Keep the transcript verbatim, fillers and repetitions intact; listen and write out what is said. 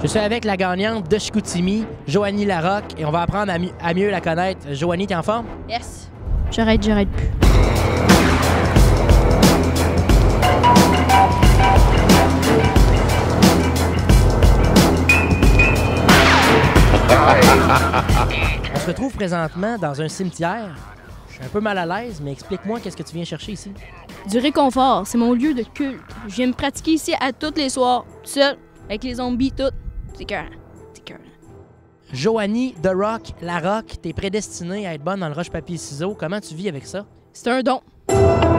Je suis avec la gagnante de Chicoutimi, Joanie Larocque, et on va apprendre à, mi à mieux la connaître. Joanie, t'es en forme? Yes. J'arrête, j'arrête plus. On se retrouve présentement dans un cimetière. Je suis un peu mal à l'aise, mais explique-moi qu'est-ce que tu viens chercher ici. Du réconfort, c'est mon lieu de culte. Je viens me pratiquer ici à tous les soirs, tout seul, avec les zombies, tout. C'est cœur, c'est cœur. Joanie The Rock Larocque, t'es prédestinée à être bonne dans le roche-papier-ciseaux. Comment tu vis avec ça? C'est un don.